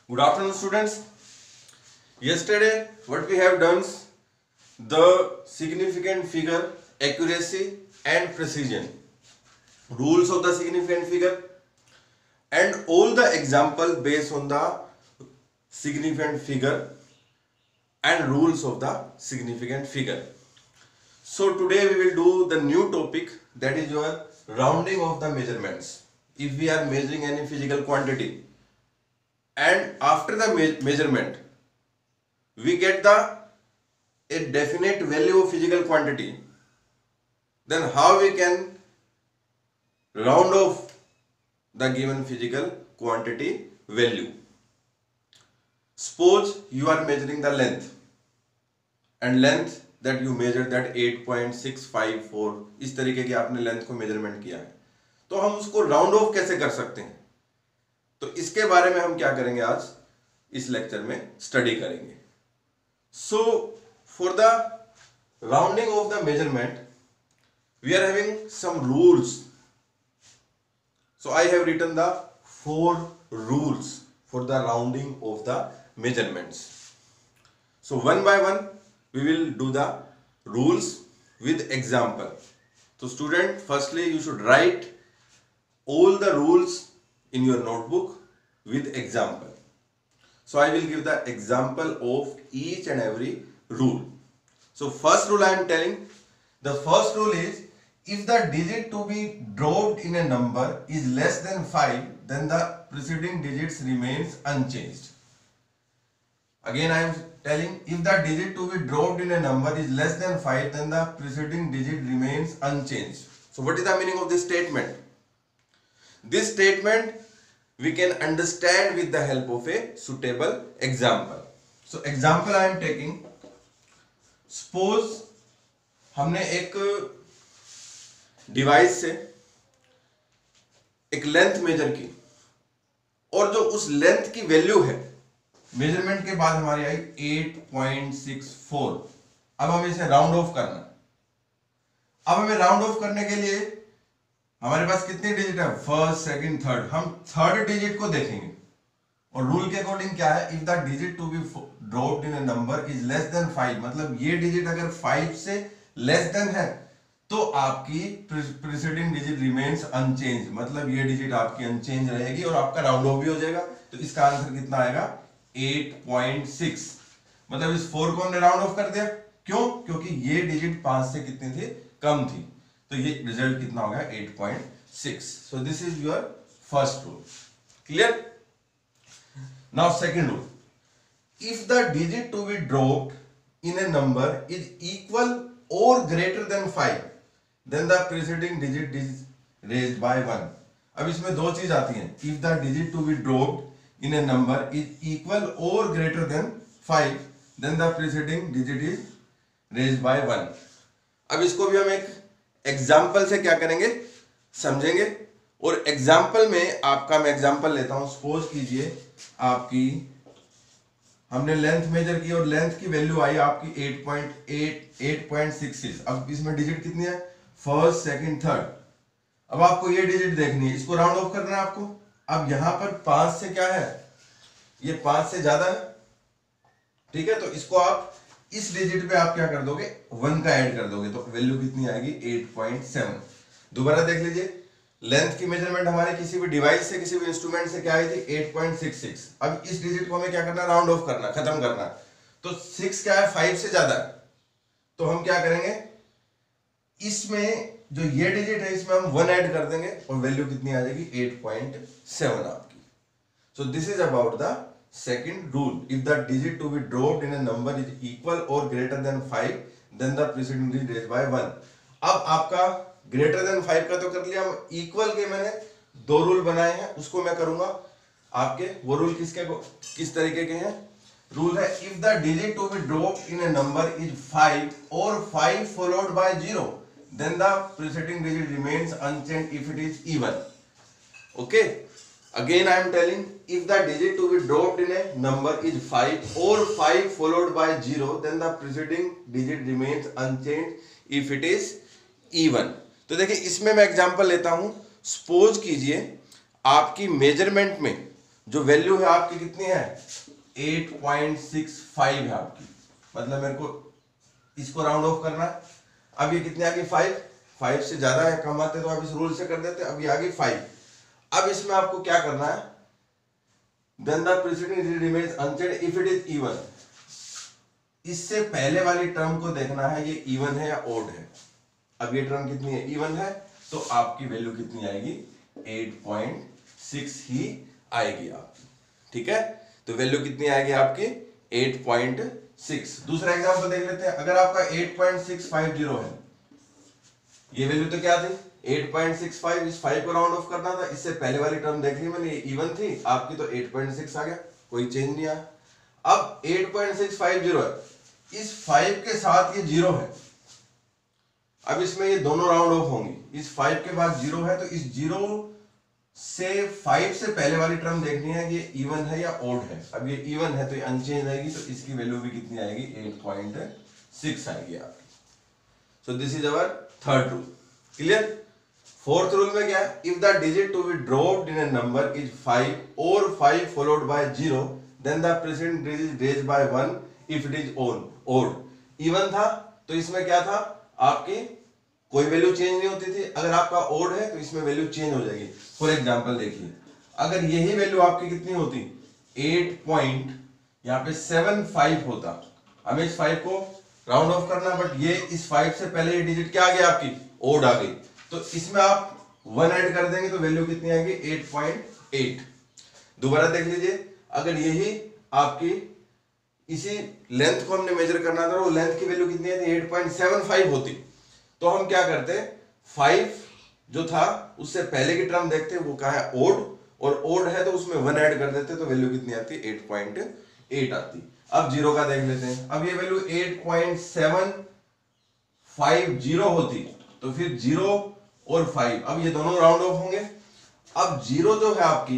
Good afternoon, students. Yesterday, what we have done, the significant figure, accuracy and precision, rules of the significant figure, and all the example based on the significant figure and rules of the significant figure. So today we will do the new topic, that is your rounding of the measurements. If we are measuring any physical quantity, and after the measurement we get a definite value of physical quantity, then how we can round off the given physical quantity value. Suppose you are measuring the length, and length that you measured that 8.654, इस तरीके की आपने length को measurement किया है, तो हम उसको राउंड ऑफ कैसे कर सकते हैं, तो इसके बारे में हम क्या करेंगे, आज इस लेक्चर में स्टडी करेंगे. So for the rounding off the measurement we are having some rules. So I have written the 4 rules for the rounding off the measurements. So one by one we will do the rules with example. So student, firstly you should write all the rules in your notebook with example. So I will give the example of each and every rule. So first rule I am telling, the first rule is, if the digit to be dropped in a number is less than 5, then the preceding digits remains unchanged. Again I am telling, if the digit to be dropped in a number is less than 5, then the preceding digit remains unchanged. So what is the meaning of this statement? This statement we can understand with the help of a suitable example. So example I am taking, suppose हमने एक device से एक length major की, और जो उस length की value है मेजरमेंट के बाद हमारी आई 8.64. अब हमें इसे राउंड ऑफ करना. अब हमें राउंड ऑफ करने के लिए हमारे पास कितने डिजिट है, फर्स्ट, सेकंड, थर्ड. हम थर्ड डिजिट को देखेंगे, और रूल के अकॉर्डिंग क्या है, if the digit to be dropped in a number is less than 5, मतलब ये डिजिट अगर 5 से लेस देन है तो आपकी प्रीसीडिंग डिजिट रिमेन्स अनचेंज, मतलब ये डिजिट आपकी अनचेंज रहेगी और आपका राउंड ऑफ भी हो जाएगा. तो इसका आंसर कितना आएगा, 8.6. मतलब इस 4 को हमने राउंड ऑफ कर दिया. क्यों? क्योंकि ये डिजिट 5 से कितनी थी, कम थी. तो ये रिजल्ट कितना हो गया, 8.6. So this is your first rule. Clear? Now second rule, if the digit to be dropped in a number is equal और greater than 5, then the preceding digit is raised by 1. अब इसमें दो चीज आती हैं, if the digit to be dropped in a number is equal or greater than 5, then the preceding digit is raised by 1. अब इसको भी हम एक एग्जाम्पल से क्या करेंगे, समझेंगे. और एग्जाम्पल में आपका मैं एग्जाम्पल लेता हूं. सपोज कीजिए आपकी हमने लेंथ मेजर की और लेंथ की वैल्यू आई आपकी 8.66. अब इसमें डिजिट कितनी है, फर्स्ट, सेकंड, थर्ड. अब आपको ये डिजिट देखनी है, इसको राउंड ऑफ करना है आपको. अब यहां पर 5 से क्या है, ये 5 से ज्यादा है, ठीक है. तो इसको आप इस डिजिट पे आप क्या कर दोगे, 1 का ऐड कर दोगे, तो वैल्यू कितनी आएगी, 8.7. दोबारा देख लीजिए, लेंथ की मेजरमेंट हमारे किसी भी डिवाइस से, किसी भी इंस्ट्रूमेंट से क्या आई थी, 8.66. अब इस डिजिट को हमें क्या करना, राउंड ऑफ करना, खत्म करना. तो 6 क्या है, 5 से ज्यादा है. तो हम क्या करेंगे, इसमें जो ये डिजिट है इसमें हम 1 ऐड कर देंगे और वैल्यू कितनी आ जाएगी, 8.7 आपकी. So this is about the second rule, if the digit to be dropped in a number is equal और greater than 5, then the preceding digit raised by 1. अब आपका ग्रेटर देन 5 का तो कर लिया, हम इक्वल के मैंने 2 रूल बनाए हैं, उसको मैं करूंगा आपके. वो रूल किस तरीके के हैं, रूल है, if the digit to be dropped in a number is 5 और 5 followed by 0, then the preceding digit remains unchanged if it is even. Okay, again I am telling, if the digit to be dropped in a number is 5 or 5 followed by 0, then the preceding digit remains unchanged if it is even. तो देखिए इसमें मैं example लेता हूं. Suppose कीजिए आपकी measurement में जो वैल्यू है आपकी कितनी है 8.65 है आपकी, मतलब मेरे को इसको राउंड ऑफ करना है। अब ये कितने आ गई 5 से ज्यादा है कम आते तो आप इस रूल से कर देते, अब ये आ गई 5। अब इसमें आपको क्या करना है, then the preceding digit remains unchanged if it is even। इससे पहले वाली टर्म को देखना है ये इवन है या ओड है। अब ये टर्म कितनी है इवन है तो आपकी वैल्यू कितनी आएगी 8.6 ही आएगी आपकी, ठीक है। तो वैल्यू कितनी आएगी आपकी 8.6। दूसरा एग्जांपल देख लेते हैं, अगर आपका 8.650 है, ये वैल्यू तो क्या थी 8.65, इस 5 को राउंड ऑफ करना था, इससे पहले वाली टर्म देख ली मैंने इवन थी आपकी, तो 8.6 आ गया, कोई चेंज नहीं आया। अब 8.650 है, इस 5 के साथ ये 0 है, अब इसमें ये दोनों राउंड ऑफ होंगी, इस 5 के बाद 0 है तो इस 0 से 5 से पहले वाली टर्म देखनी है ये इवन है या ओड है। अब ये इवन है तो ये अनचेंज रहेगी, तो इसकी वैल्यू भी कितनी आएगी 8.6 आएगी आपकी। So this is our third rule, clear. Fourth rule में क्या है, if the digit to be dropped in a number is 5 और 5 followed by 0 then the present digit raised by 1 if it is odd. Even था तो इसमें क्या था आपकी कोई वैल्यू चेंज नहीं होती थी, अगर आपका ओड है तो इसमें वैल्यू चेंज हो जाएगी। फॉर एग्जांपल देखिए, अगर यही वैल्यू आपकी कितनी होती 8.75 होता, हमें इस 5 को राउंड ऑफ करना, बट ये इस 5 से पहले ये डिजिट क्या आ गया आपकी ओड आ गई, तो इसमें आप 1 ऐड कर देंगे तो वैल्यू कितनी आएगी 8.8। दोबारा देख लीजिए, अगर यही आपकी इसी लेंथ को हमने मेजर करना था, वो लेंथ की वैल्यू कितनी है 8.75 होती, तो हम क्या करते 5 जो था उससे पहले की टर्म देखते वो क्या है ओड, और ओड है तो उसमें 1 ऐड कर देते तो वैल्यू कितनी आती 8.8 आती। अब 0 का देख लेते हैं, अब ये वैल्यू 8.750 होती, तो फिर 0 और 5 अब ये दोनों राउंड ऑफ होंगे। अब 0 जो है आपकी,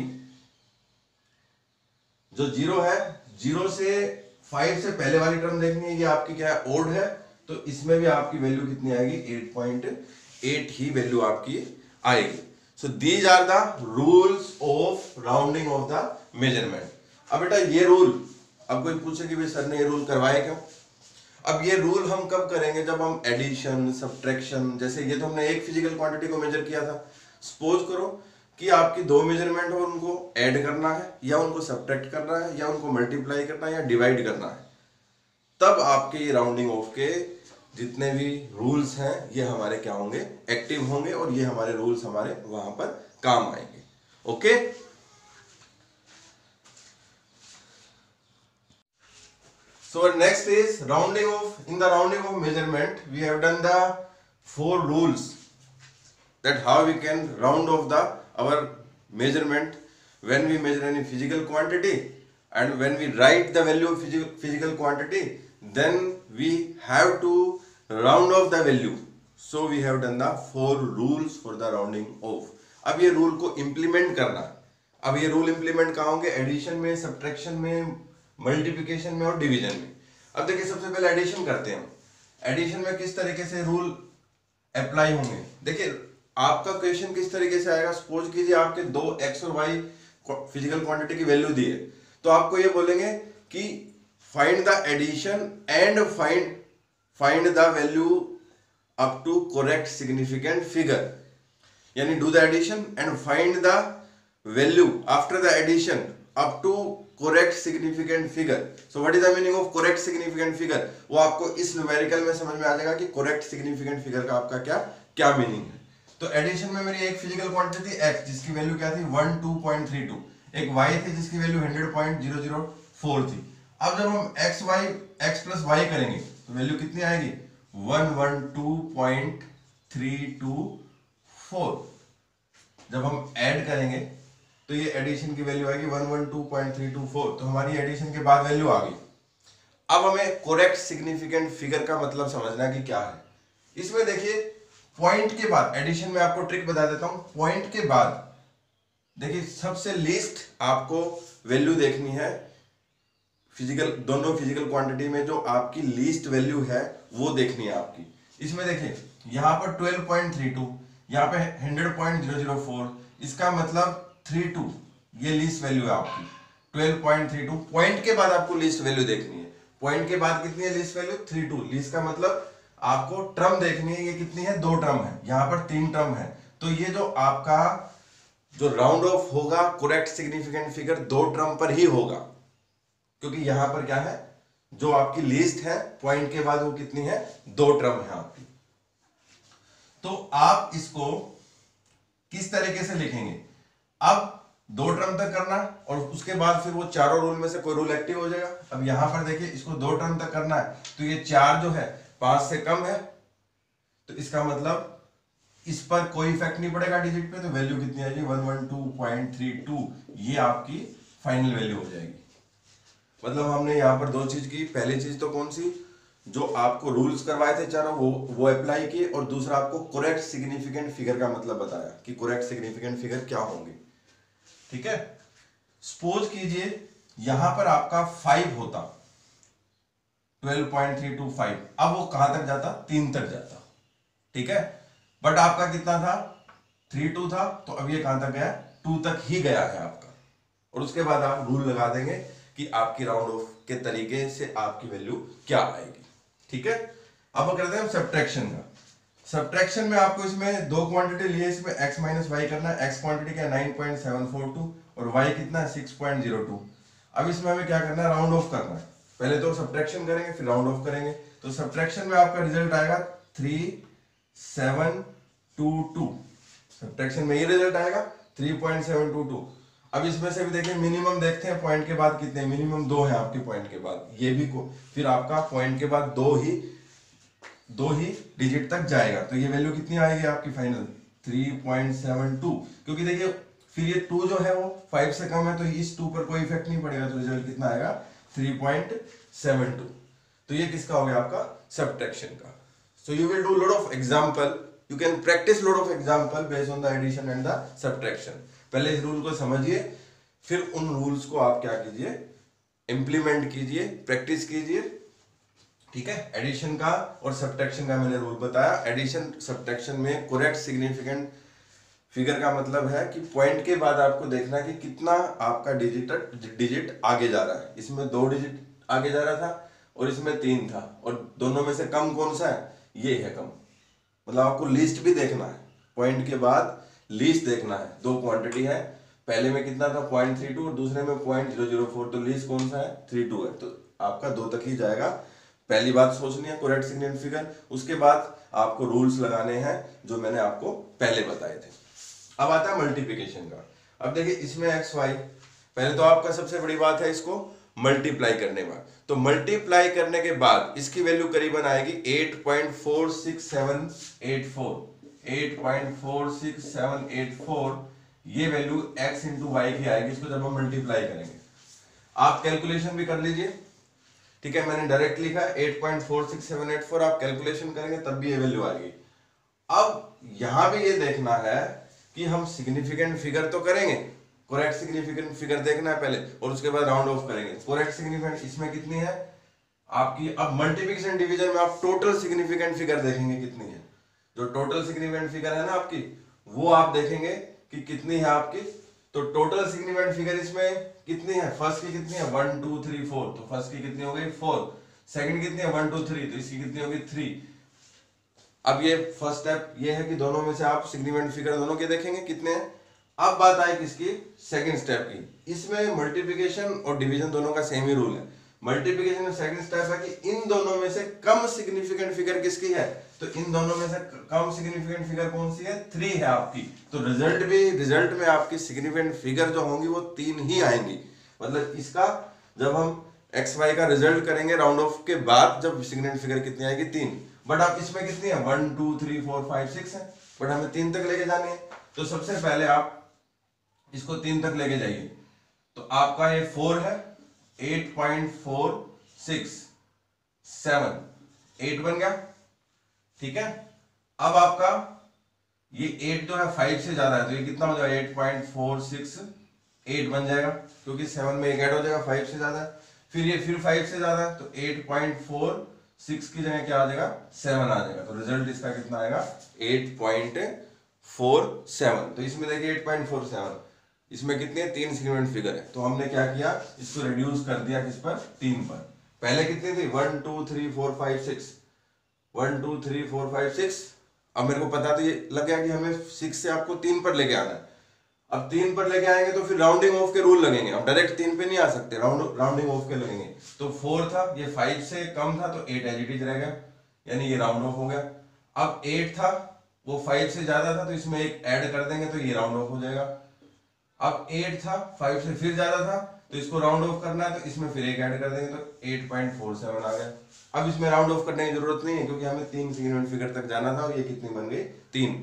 जो 0 है 0 से 5 से पहले वाली टर्म देखनी है, ये आपकी क्या है ओड है, तो इसमें भी आपकी वैल्यू कितनी आएगी 8.8 ही वैल्यू आपकी आएगी। So these are the rules of rounding off the measurement. अब बेटा ये रूल, अब कोई पूछे कि भाई सर ने ये रूल करवाए क्यों, अब ये रूल हम कब करेंगे जब हम एडिशन सब्ट्रैक्शन, जैसे ये तो हमने एक फिजिकल क्वांटिटी को मेजर किया था, सपोज करो कि आपकी 2 मेजरमेंट हो, उनको ऐड करना है या उनको सब्ट्रैक्ट करना है या उनको मल्टीप्लाई करना है या डिवाइड करना है, तब आपके ये राउंडिंग ऑफ के जितने भी रूल्स हैं ये हमारे क्या होंगे एक्टिव होंगे, और ये हमारे रूल्स हमारे वहां पर काम आएंगे। Okay, so next is rounding off. In the rounding of measurement we have done the 4 rules that how we can round off the our measurement when we measure any physical quantity, and when we write the value of physical quantity then we have to round off the value. So we have done the 4 rules for the rounding off. अब ये rule को implement करना है। अब ये rule implement कहाँ होंगे, addition में, सब्ट्रैक्शन में, मल्टीप्लिकेशन में और डिवीजन में। अब देखिए सबसे पहले एडिशन करते हैं। एडिशन में किस तरीके से रूल अप्लाई होंगे, देखिए आपका क्वेश्चन किस तरीके से आएगा, सपोज कीजिए आपके 2 x और y फिजिकल क्वांटिटी की वैल्यू दी है, तो आपको ये बोलेंगे कि find the addition and find the value up to correct significant figure, यानी do the addition and find the value after the addition up to correct significant figure. So what is the meaning of correct significant figure, वो आपको इस numerical में समझ में आ जाएगा कि correct significant figure का आपका क्या मीनिंग है। तो एडिशन में मेरी एक फिजिकल क्वांटिटी थी x जिसकी वैल्यू क्या थी 12.32, एक y थी जिसकी वैल्यू 100.004 थी। अब जब हम x प्लस y करेंगे तो वैल्यू कितनी आएगी 112.324। जब हम ऐड करेंगे तो ये एडिशन की वैल्यू आएगी 112.324, तो हमारी एडिशन के बाद वैल्यू आ गई। अब हमें करेक्ट सिग्निफिकेंट फिगर का मतलब समझना कि क्या है। इसमें देखिए पॉइंट के बाद, एडिशन में आपको ट्रिक बता देता हूं, पॉइंट के बाद देखिए सबसे लीस्ट आपको वैल्यू देखनी है दोनों फिजिकल क्वांटिटी में, जो आपकी लीस्ट वैल्यू है वो देखनी है आपकी। इसमें देखिए यहां पर 12.32, यहां पे 100.004, इसका मतलब 32 ये लीस्ट वैल्यू है आपकी 12.32। पॉइंट के बाद आपको लीस्ट वैल्यू देखनी है। पॉइंट के बाद कितनी है लीस्ट वैल्यू? 32। लीस्ट का मतलब आपको टर्म देखनी है, ये कितनी है? 2 टर्म है, यहां पर 3 टर्म है। तो ये जो आपका जो राउंड ऑफ होगा करेक्ट सिग्निफिकेंट फिगर 2 टर्म पर ही होगा, क्योंकि यहां पर क्या है, जो आपकी लिस्ट है पॉइंट के बाद वो कितनी है? 2 टर्म है आपकी। तो आप इसको किस तरीके से लिखेंगे? अब 2 टर्म तक करना और उसके बाद फिर वो चारों रूल में से कोई रूल एक्टिव हो जाएगा। अब यहां पर देखिए इसको 2 टर्म तक करना है, तो ये 4 जो है 5 से कम है, तो इसका मतलब इस पर कोई इफेक्ट नहीं पड़ेगा डिजिट पे, तो वैल्यू कितनी आएगी? 112.32। ये आपकी फाइनल वैल्यू हो जाएगी। मतलब हमने यहाँ पर 2 चीज की। पहली चीज तो कौन सी? जो आपको रूल्स करवाए थे चारों वो अप्लाई किए, और दूसरा आपको करेक्ट सिग्निफिकेंट फिगर का मतलब बताया कि करेक्ट सिग्निफिकेंट फिगर क्या होंगे। ठीक है, सपोज कीजिए यहां पर आपका 5 होता, 12.325, अब वो कहां तक जाता? 3 तक जाता। ठीक है, बट आपका कितना था? 32 था, तो अब ये कहां तक गया? 2 तक ही गया है आपका। और उसके बाद आप रूल लगा देंगे कि आपकी राउंड ऑफ के तरीके से आपकी वैल्यू क्या आएगी। ठीक है, अब करते हैं सब्ट्रैक्शन का। सब्ट्रैक्शन में आपको इसमें 2 क्वांटिटी लिए, इसमें x माइनस वाई करना है। x क्वांटिटी क्या? 9.742 और y कितना है? 6.02। अब इसमें हमें क्या करना है? राउंड ऑफ करना है। पहले तो सब्ट्रैक्शन करेंगे फिर राउंड ऑफ करेंगे। तो सब्ट्रैक्शन में आपका रिजल्ट आएगा 3722। सब्ट्रैक्शन में ये रिजल्ट आएगा 3.722। अब इसमें से भी देखिए मिनिमम देखते हैं पॉइंट के बाद कितने? मिनिमम 2 है आपके पॉइंट के बाद, ये भी को फिर आपका पॉइंट के बाद दो ही डिजिट तक जाएगा। तो ये वैल्यू कितनी आएगी आपकी फाइनल? 3.72। क्योंकि देखिए फिर ये 2 जो है वो 5 से कम है, तो इस 2 पर कोई इफेक्ट नहीं पड़ेगा, तो रिजल्ट कितना आएगा? 3.72। तो ये किसका हो गया? आपका सब्ट्रैक्शन का। So you will do lot of example, you can practice lot of example based on the addition and the subtraction. पहले इस रूल को समझिए, फिर उन रूल्स को आप क्या कीजिए? इंप्लीमेंट कीजिए, प्रैक्टिस कीजिए। ठीक है, एडिशन का और सब्ट्रैक्शन का मैंने रूल बताया। एडिशन सब्ट्रैक्शन में करेक्ट सिग्निफिकेंट फिगर का मतलब है कि पॉइंट के बाद आपको देखना है कि कितना आपका डिजिट आगे जा रहा है। इसमें 2 डिजिट आगे जा रहा था और इसमें 3 था, और दोनों में से कम कौन सा है? ये है कम। मतलब आपको लिस्ट भी देखना है, पॉइंट के बाद लीस्ट देखना है। 2 क्वांटिटी है, पहले में कितना था? 0.32 और दूसरे में 0.004, तो लीस्ट कौन सा है? 32 है, तो आपका 2 तक ही जाएगा। पहली बात सोचनी है करेक्ट सिग्निफिकेंट फिगर, उसके बाद आपको रूल्स लगाने हैं जो मैंने आपको पहले बताए थे। अब आता है मल्टीप्लिकेशन का। अब देखिए इसमें एक्स वाई, पहले तो आपका सबसे बड़ी बात है इसको मल्टीप्लाई करने में। तो मल्टीप्लाई करने के बाद इसकी वैल्यू करीबन आएगी 8.46784। 8.46784 ये वैल्यू x इंटू वाई की आएगी, इसको जब हम मल्टीप्लाई करेंगे। आप कैलकुलेशन भी कर लीजिए। ठीक है, मैंने डायरेक्ट लिखा है 8.46784, आप कैलकुलेशन करेंगे तब भी ये वैल्यू आएगी। अब यहां भी ये देखना है कि हम सिग्निफिकेंट फिगर तो करेंगे, करेक्ट सिग्निफिकेंट फिगर देखना है पहले, और उसके बाद राउंड ऑफ करेंगे। करेक्ट सिग्निफिकेंट इसमें कितनी है आपकी? अब मल्टीप्लिकेशन डिवीजन में आप टोटल सिग्निफिकेंट फिगर देखेंगे कितनी है। जो टोटल सिग्निफिकेंट फिगर है ना आपकी, वो आप देखेंगे कि कितनी है आपकी। तो टोटल सिग्निफिकेंट फिगर इसमें कितनी है? फर्स्ट की कितनी है? 1 2 3 4, तो फर्स्ट की कितनी हो गई? 4। सेकंड कितनी है? 1 2 3, तो इसकी कितनी होगी? 3। अब ये फर्स्ट स्टेप ये है कि दोनों में से आप सिग्निफिकेंट फिगर दोनों के देखेंगे कितने हैं। अब बात आई किसकी? सेकंड स्टेप की। इसमें मल्टीप्लिकेशन और डिवीजन दोनों का सेम ही रूल है। मल्टीप्लिकेशन में सेकंड स्टेप है कि इन दोनों में से कम सिग्निफिकेंट फिगर किसकी है? तो इन दोनों में से कम सिग्निफिकेंट फिगर कौन सी है? 3 है आपकी। तो रिजल्ट में आपकी सिग्निफिकेंट फिगर जो होंगी वो 3 ही आएंगी। मतलब इसका जब हम एक्स वाई का रिजल्ट करेंगे राउंड ऑफ के बाद, जब सिग्निफिकेंट फिगर कितनी आएगी? 3। बट आप इसमें कितनी है? 1 2 3 4 5 6 है, बट हमें 3 तक लेके जानी है। तो सबसे पहले आप इसको 3 तक लेके जाइए। तो आपका ये 4 है, 8.467, 8 बन गया। ठीक है, अब आपका ये 8 जो है 5 से ज्यादा है, तो ये कितना हो जाएगा? 8.468 बन जाएगा, क्योंकि 7 में एक ऐड हो जाएगा, 5 से ज्यादा है। फिर ये फिर 5 से ज्यादा है, तो 8.46 की जगह क्या आ जाएगा? 7 आ जाएगा। तो रिजल्ट इसका कितना आएगा? 8.47। तो इसमें देखिए 8.47, इसमें कितने 3 सिग्निफिकेंट फिगर है, तो हमने क्या किया, इसको रिड्यूस कर दिया किस पर, 3 पर। पहले कितनी थी 1 2 3 4 5 6, 1 2 3 4 5 6। अब मेरे को पता तो ये लग गया कि हमें 6 से आपको 3 पर लेके आना है। अब 3 पर लेके आएंगे तो फिर राउंडिंग ऑफ के रूल लगेंगे, अब डायरेक्ट 3 पे नहीं आ सकते, राउंडिंग ऑफ के लगेंगे। तो 4 था, ये 5 से कम था तो 8 एज इट इज रह गया, यानी ये राउंड ऑफ हो गया। अब 8 था, वो 5 से ज्यादा था तो इसमें एक ऐड कर देंगे तो ये राउंड ऑफ हो जाएगा। अब 8 था, 5 से फिर ज्यादा था तो इसको राउंड ऑफ करना है तो इसमें फिर एक ऐड कर देंगे तो 8.47 आ गया। अब इसमें राउंड ऑफ करने की जरूरत नहीं है क्योंकि हमें 3 सिग्निफिकेंट फिगर तक जाना था और ये कितनी बन गई 3,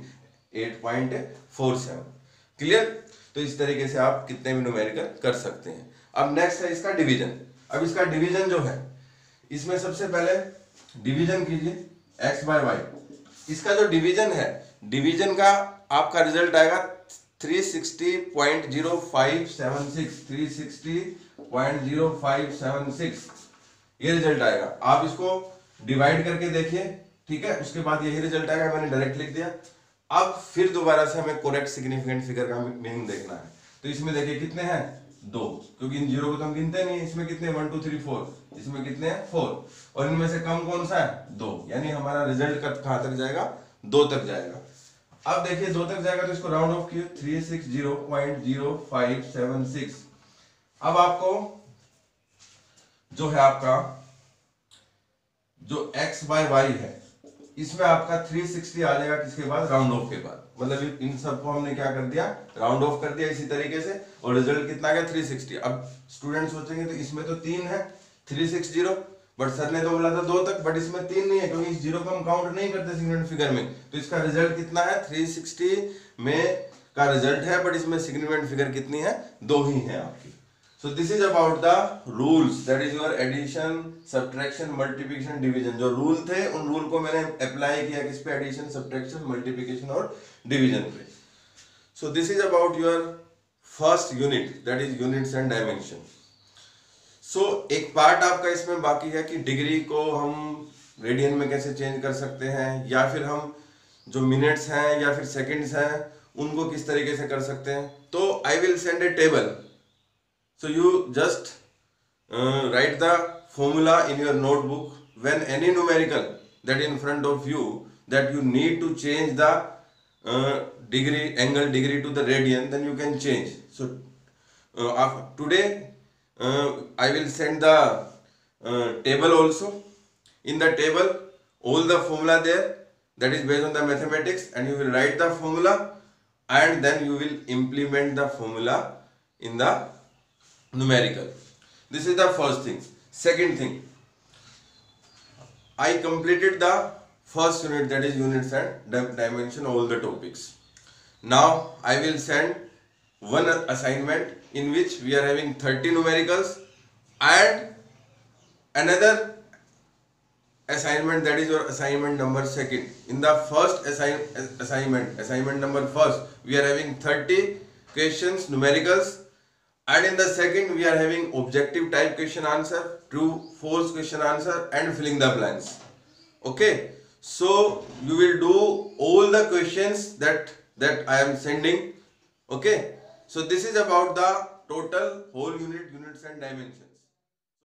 8.47। क्लियर। तो इस तरीके से आप कितने भी न्यूमेरिकल कर सकते हैं। अब नेक्स्ट है इसका डिवीजन। अब इसका डिवीजन जो है, इसमें सबसे पहले डिवीजन कीजिए x बाय वाई। इसका जो डिवीजन है, डिवीजन का आपका रिजल्ट आएगा 360.0576, 360.0576 ये रिजल्ट आएगा। आप इसको डिवाइड करके देखिए, ठीक है, उसके बाद यही रिजल्ट आएगा, मैंने डायरेक्ट लिख दिया। अब फिर दोबारा से हमें करेक्ट सिग्निफिकेंट फिगर का मीनिंग देखना है। तो इसमें देखिए कितने हैं 2, क्योंकि इन जीरो को तो हम गिनते नहीं। इसमें कितने 1 2 3 4, इसमें कितने हैं 4, और इनमें से कम कौन सा है 2, यानी हमारा रिजल्ट कहां तक जाएगा 2 तक जाएगा। अब देखिए 2 तक जाएगा तो इसको राउंड ऑफ किए 360.0576। अब आपको जो है आपका जो x बाय वाई है, इसमें आपका 360 आ जाएगा किसके बाद, राउंड ऑफ के बाद। मतलब इन सबको हमने क्या कर दिया, राउंड ऑफ कर दिया इसी तरीके से, और रिजल्ट कितना आ गया 360। अब स्टूडेंट सोचेंगे तो इसमें तो 3 है 360, बट सर ने तो बोला था 2 तक, बट इसमें 3 नहीं है क्योंकि इस जीरो को हम काउंट नहीं करते सिग्निफिकेंट फिगर में। तो इसका रिजल्ट कितना है 360 में का रिजल्ट है, बट इसमें सिग्निफिकेंट फिगर कितनी है 2 ही है आपकी। So this is about the rules, that is your addition, subtraction, multiplication, division। जो रूल थे उन रूल को मैंने अप्लाई किया किस पे, एडिशन, सब्ट्रैक्शन, मल्टीप्लिकेशन और डिवीजन पे। So this is about your first unit, that is units and dimension। So एक पार्ट आपका इसमें बाकी है कि डिग्री को हम रेडियन में कैसे चेंज कर सकते हैं, या फिर हम जो मिनट्स हैं या फिर सेकंड्स हैं उनको किस तरीके से कर सकते हैं। तो I will send a table, so you just write the formula in your notebook when any numerical that in front of you that you need to change the degree, angle degree to the radian, then you can change. So today I will send the table also. In the table all the formula there, that is based on the mathematics, and you will write the formula and then you will implement the formula in the numerical. This is the first thing. Second thing, I completed the first unit, that is units and dimension, all the topics. Now I will send one assignment in which we are having 30 numericals and another assignment, that is your assignment number second. In the first assignment number first, we are having 30 questions numericals, and in the second we are having objective type question answer, true false question answer, and filling the blanks. Okay, so you will do all the questions that I am sending. Okay, so this is about the total whole unit, units and dimension.